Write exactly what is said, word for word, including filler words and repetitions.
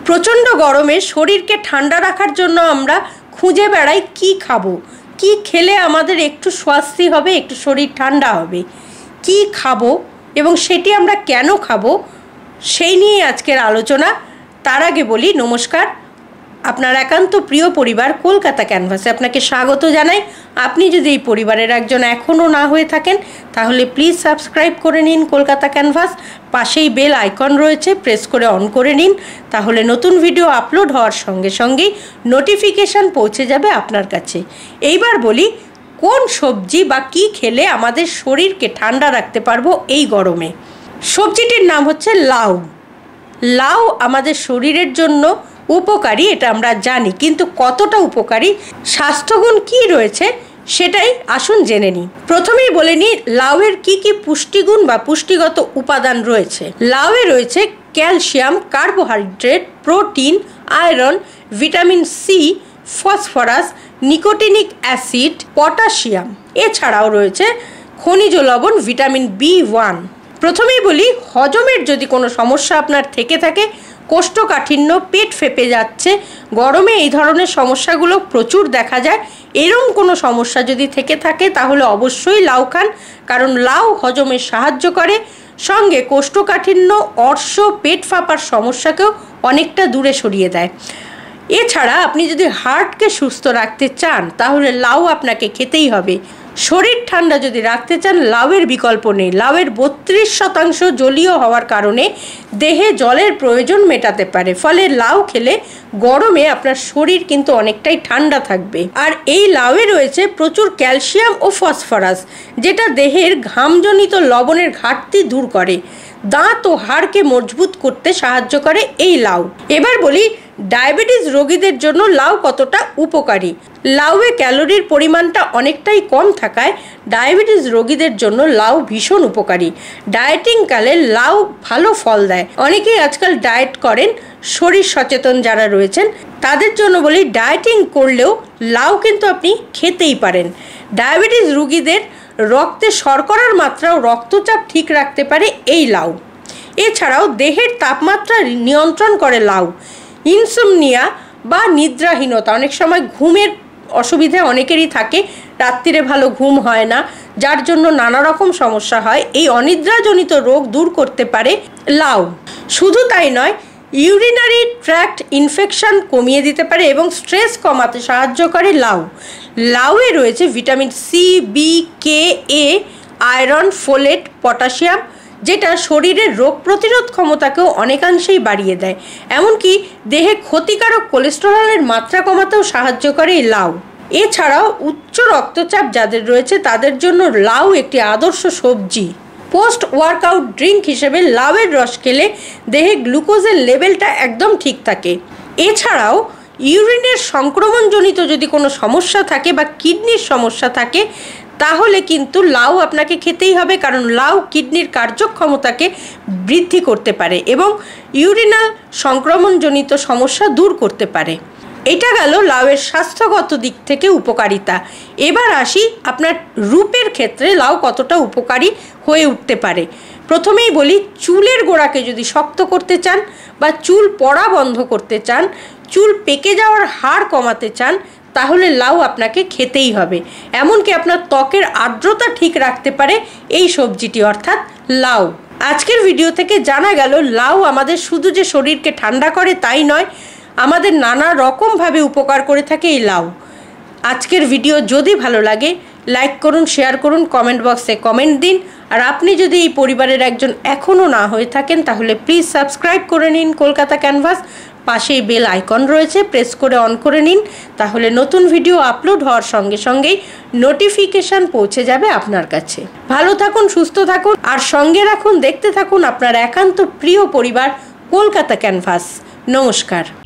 প্রচণ্ড গরমে শরীরকে ঠান্ডা রাখার জন্য আমরা খুঁজে বেড়াই কি খাবো, কি খেলে আমাদের একটু স্বস্তি হবে, একটু শরীর ঠান্ডা হবে, কি খাবো এবং সেটি আমরা কেন খাবো সেই নিয়ে আজকের আলোচনা। তার আগে বলি নমস্কার, আপনার একান্ত প্রিয় পরিবার কলকাতা ক্যানভাসে আপনাকে স্বাগত জানাই। আপনি যদি এই পরিবারের একজন এখনও না হয়ে থাকেন তাহলে প্লিজ সাবস্ক্রাইব করে নিন কলকাতা ক্যানভাস। পাশেই বেল আইকন রয়েছে, প্রেস করে অন করে নিন, তাহলে নতুন ভিডিও আপলোড হওয়ার সঙ্গে সঙ্গেই নোটিফিকেশান পৌঁছে যাবে আপনার কাছে। এইবার বলি কোন সবজি বা কী খেলে আমাদের শরীরকে ঠান্ডা রাখতে পারবো এই গরমে। সবজিটির নাম হচ্ছে লাউ। লাউ আমাদের শরীরের জন্য উপকারী, এটা আমরা জানি, কিন্তু কতটা উপকারী, স্বাস্থ্যগুণ কি রয়েছে সেটাই আসুন জেনে নিই। প্রথমেই বলে নিই লাউয়ের কি কি পুষ্টিগুণ বা পুষ্টিগত উপাদান রয়েছে। লাউয়ে রয়েছে calcium, carbohydrate, protein, iron, vitamin C, phosphorus, nicotinic acid, potassium. এছাড়াও রয়েছে খনিজ লবণ, ভিটামিন বি ওয়ান। প্রথমেই বলি হজমের যদি কোনো সমস্যা আপনার থেকে থাকে, কোষ্ঠকাঠিন্য, পেট ফেপে যাচ্ছে, গরমে এই ধরনের সমস্যাগুলো প্রচুর দেখা যায়, এরম কোনো সমস্যা যদি থেকে থাকে তাহলে অবশ্যই লাউ খান, কারণ লাউ হজমে সাহায্য করে, সঙ্গে কোষ্ঠকাঠিন্য, অর্শ, পেট ফাঁপার সমস্যাকেও অনেকটা দূরে সরিয়ে দেয়। এছাড়া আপনি যদি হার্টকে সুস্থ রাখতে চান তাহলে লাউ আপনাকে খেতেই হবে। শরীর ঠান্ডা যদি রাখতে চান লাউয়ের বিকল্প নেই। লাউয়ের বত্রিশ শতাংশ জলীয় হওয়ার কারণে দেহে জলের প্রয়োজন মেটাতে পারে, ফলে লাউ খেলে গরমে আপনার শরীর কিন্তু অনেকটাই ঠান্ডা থাকবে। আর এই লাউয়ে রয়েছে প্রচুর ক্যালসিয়াম ও ফসফরাস, যেটা দেহের ঘামজনিত লবণের ঘাটতি দূর করে, দাঁত ও হাড়কে মজবুত করতে সাহায্য করে এই লাউ। এবার বলি ডায়াবেটিস রোগীদের জন্য লাউ কতটা উপকারী। লাউয়ে ক্যালোরির পরিমাণটা অনেকটাই কম থাকায় ডায়াবেটিস রোগীদের জন্য লাউ ভীষণ উপকারী। ডায়েটিংকালে লাউ ভালো ফল দেয়। অনেকেই আজকাল ডায়েট করেন, শরীর সচেতন যারা রয়েছেন তাদের জন্য বলি ডায়েটিং করলেও লাউ কিন্তু আপনি খেতেই পারেন। ডায়াবেটিস রোগীদের রক্তে শর্করার মাত্রা ও রক্তচাপ ঠিক রাখতে পারে এই লাউ। এছাড়াও দেহের তাপমাত্রা নিয়ন্ত্রণ করে লাউ। ইনসোমনিয়া বা নিদ্রাহীনতা, অনেক সময় ঘুমের অসুবিধা অনেকেরই থাকে, রাত্রিরে ভালো ঘুম হয় না, যার জন্য নানা রকম সমস্যা হয়, এই অনিদ্রাজনিত রোগ দূর করতে পারে লাউ। শুধু তাই নয়, ইউরিনারি ট্র্যাক্ট ইনফেকশন কমিয়ে দিতে পারে এবং স্ট্রেস কমাতে সাহায্য করে লাউ। লাউয়ে রয়েছে vitamin C, B, K, A, iron, folate, potassium, যেটা শরীরের রোগ প্রতিরোধ ক্ষমতাকেও অনেকাংশেই বাড়িয়ে দেয়। এমনকি দেহে ক্ষতিকারক কোলেস্টেরলের মাত্রা কমাতেও সাহায্য করে এই লাউ। এছাড়াও উচ্চ রক্তচাপ যাদের রয়েছে তাদের জন্য লাউ একটি আদর্শ সবজি। পোস্ট ওয়ার্কআউট ড্রিঙ্ক হিসেবে লাউয়ের রস খেলে দেহে গ্লুকোজের লেভেলটা একদম ঠিক থাকে। এছাড়াও ইউরিনের সংক্রমণজনিত যদি কোনো সমস্যা থাকে বা কিডনির সমস্যা থাকে তাহলে কিন্তু লাউ আপনাকে খেতেই হবে, কারণ লাউ কিডনির কার্যক্ষমতাকে বৃদ্ধি করতে পারে এবং ইউরিনাল সংক্রমণজনিত সমস্যা দূর করতে পারে। এটা গেল লাউয়ের স্বাস্থ্যগত দিক থেকে উপকারিতা। এবার আসি আপনার রূপের ক্ষেত্রে লাউ কতটা উপকারী হয়ে উঠতে পারে। প্রথমেই বলি চুলের গোড়াকে যদি শক্ত করতে চান বা চুল পড়া বন্ধ করতে চান, চুল পেকে যাওয়ার হার কমাতে চান তাহলে লাউ আপনাকে খেতেই হবে। এমনকি আপনার ত্বকের আর্দ্রতা ঠিক রাখতে পারে এই সবজিটি, অর্থাৎ লাউ। আজকের ভিডিও থেকে জানা গেল লাউ আমাদের শুধু যে শরীরকে ঠান্ডা করে তাই নয়, আমাদের নানা রকমভাবে উপকার করে থাকে এই লাউ। আজকের ভিডিও যদি ভালো লাগে লাইক করুন, শেয়ার করুন, কমেন্ট বক্সে কমেন্ট দিন। আর আপনি যদি এই পরিবারের একজন এখনও না হয়ে থাকেন তাহলে প্লিজ সাবস্ক্রাইব করে নিন কলকাতা ক্যানভাস। পাশেই বেল আইকন রয়েছে, প্রেস করে অন করে নিন, তাহলে নতুন ভিডিও আপলোড হওয়ার সঙ্গে সঙ্গেই নোটিফিকেশান পৌঁছে যাবে আপনার কাছে। ভালো থাকুন, সুস্থ থাকুন, আর সঙ্গে রাখুন, দেখতে থাকুন আপনার একান্ত প্রিয় পরিবার কলকাতা ক্যানভাস। নমস্কার।